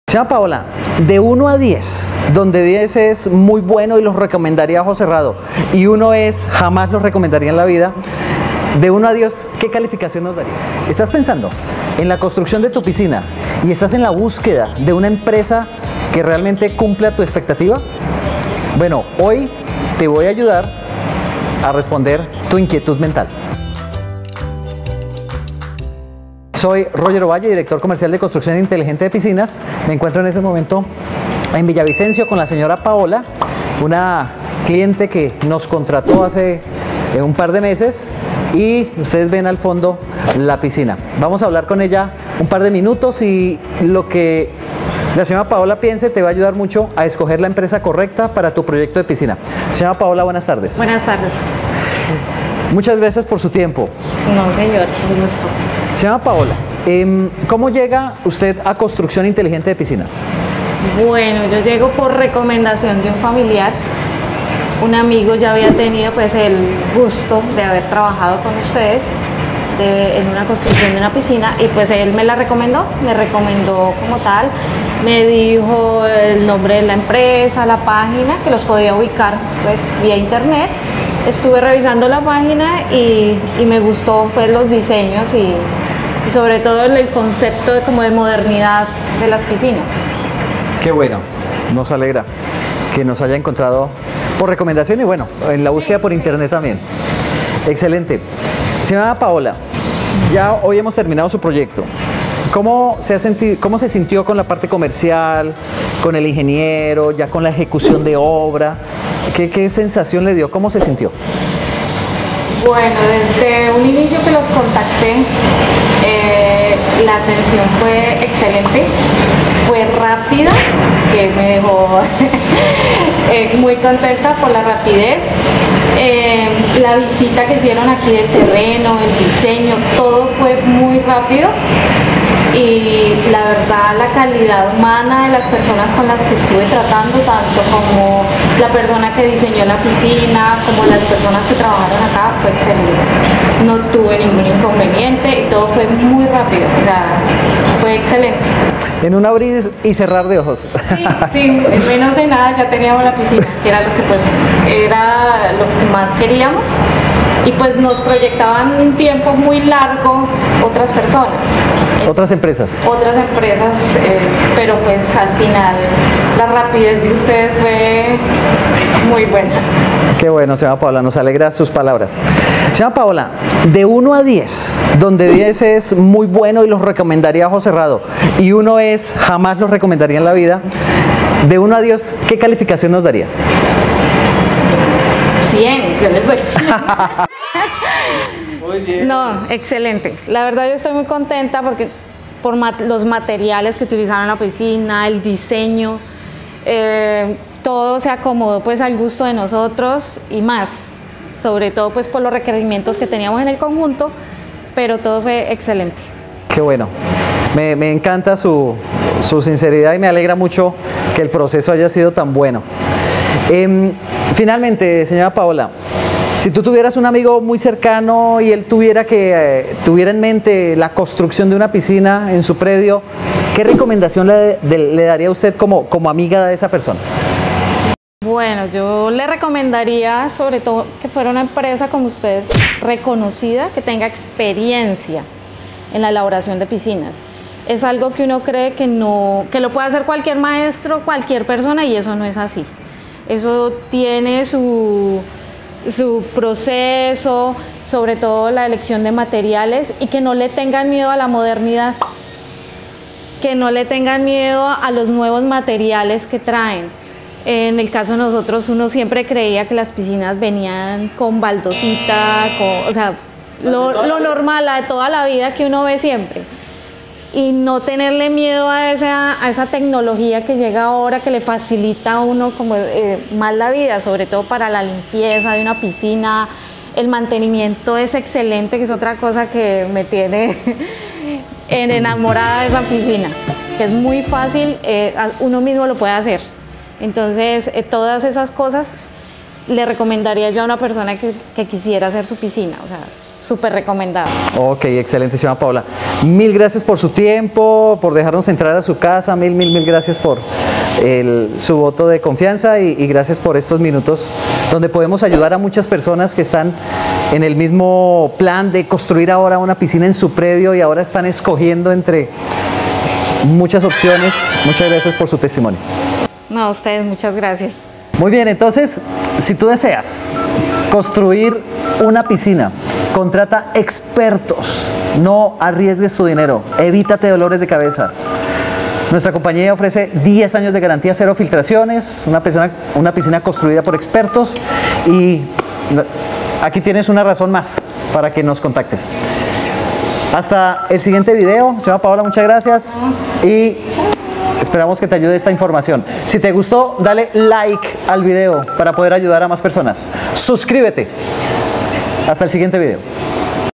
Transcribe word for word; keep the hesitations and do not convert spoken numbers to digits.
Señora Paola, de uno a diez, donde diez es muy bueno y los recomendaría a ojo cerrado, y uno es jamás los recomendaría en la vida, de uno a diez, ¿qué calificación nos daría? ¿Estás pensando en la construcción de tu piscina y estás en la búsqueda de una empresa que realmente cumpla tu expectativa? Bueno, hoy te voy a ayudar a responder tu inquietud mental. Soy Roger Ovalle, director comercial de construcción inteligente de piscinas. Me encuentro en ese momento en Villavicencio con la señora Paola, una cliente que nos contrató hace un par de meses, y ustedes ven al fondo la piscina. Vamos a hablar con ella un par de minutos y lo que la señora Paola piense te va a ayudar mucho a escoger la empresa correcta para tu proyecto de piscina. Señora Paola, buenas tardes. Buenas tardes. Muchas gracias por su tiempo. No, señor, un gusto. Señora Paola, ¿cómo llega usted a construcción inteligente de piscinas? Bueno, yo llego por recomendación de un familiar. Un amigo ya había tenido pues el gusto de haber trabajado con ustedes de, en una construcción de una piscina, y pues él me la recomendó, me recomendó como tal, me dijo el nombre de la empresa, la página, que los podía ubicar pues vía internet. Estuve revisando la página y, y me gustó pues los diseños y, y sobre todo el, el concepto de, como de modernidad de las piscinas. Qué bueno, nos alegra que nos haya encontrado por recomendación y bueno, en la búsqueda por internet también. Excelente. Señora Paola, ya hoy hemos terminado su proyecto. ¿Cómo se ha sentido, cómo se sintió con la parte comercial, con el ingeniero, ya con la ejecución de obra? ¿Qué, qué sensación le dio? ¿Cómo se sintió? Bueno, desde un inicio que los contacté, eh, la atención fue excelente, fue rápida, que me dejó eh, muy contenta por la rapidez. Eh, la visita que hicieron aquí del terreno, el diseño, todo fue muy rápido. Y la verdad, la calidad humana de las personas con las que estuve tratando, tanto como la persona que diseñó la piscina, como las personas que trabajaron acá, fue excelente. No tuve ningún inconveniente y todo fue muy rápido, o sea, fue excelente. En un abrir y cerrar de ojos. Sí, sí, en menos de nada ya teníamos la piscina, que era lo que pues era lo que más queríamos. Y pues nos proyectaban un tiempo muy largo otras personas. Otras empresas. Otras empresas, eh, pero pues al final la rapidez de ustedes fue muy buena. Qué bueno, señora Paola, nos alegra sus palabras. Señora Paola, de uno a diez, donde diez es muy bueno y los recomendaría a ojo cerrado, y uno es jamás los recomendaría en la vida, de uno a diez, ¿qué calificación nos daría? cien, yo les doy cien. Muy bien. No, excelente. La verdad yo estoy muy contenta porque por mat los materiales que utilizaron en la piscina, el diseño, eh, todo se acomodó pues al gusto de nosotros y más, sobre todo pues por los requerimientos que teníamos en el conjunto, pero todo fue excelente. Qué bueno. Me, me encanta su, su sinceridad y me alegra mucho que el proceso haya sido tan bueno. Eh, finalmente, señora Paola, si tú tuvieras un amigo muy cercano y él tuviera que eh, tuviera en mente la construcción de una piscina en su predio, ¿qué recomendación le, de, le daría a usted como, como amiga de esa persona? Bueno, yo le recomendaría sobre todo que fuera una empresa como ustedes, reconocida, que tenga experiencia en la elaboración de piscinas. Es algo que uno cree que, no, que lo puede hacer cualquier maestro, cualquier persona, y eso no es así. Eso tiene su, su proceso, sobre todo la elección de materiales, y que no le tengan miedo a la modernidad, que no le tengan miedo a los nuevos materiales que traen. En el caso de nosotros, uno siempre creía que las piscinas venían con baldosita, con, o sea, lo, lo normal, la de toda la vida que uno ve siempre. Y no tenerle miedo a esa, a esa tecnología que llega ahora, que le facilita a uno como, eh, más la vida, sobre todo para la limpieza de una piscina. El mantenimiento es excelente, que es otra cosa que me tiene enamorada de esa piscina, que es muy fácil, eh, uno mismo lo puede hacer. Entonces, eh, todas esas cosas le recomendaría yo a una persona que, que quisiera hacer su piscina. O sea, súper recomendado. Ok, excelente, señora Paola. Mil gracias por su tiempo, por dejarnos entrar a su casa, mil, mil, mil gracias por el, su voto de confianza y, y gracias por estos minutos donde podemos ayudar a muchas personas que están en el mismo plan de construir ahora una piscina en su predio y ahora están escogiendo entre muchas opciones. Muchas gracias por su testimonio. No, a ustedes, muchas gracias. Muy bien, entonces, si tú deseas construir una piscina, contrata expertos, no arriesgues tu dinero, evítate dolores de cabeza. Nuestra compañía ofrece diez años de garantía, cero filtraciones, una piscina, una piscina construida por expertos y aquí tienes una razón más para que nos contactes. Hasta el siguiente video. Señora Paola, muchas gracias y esperamos que te ayude esta información. Si te gustó, dale like al video para poder ayudar a más personas. Suscríbete. Hasta el siguiente video.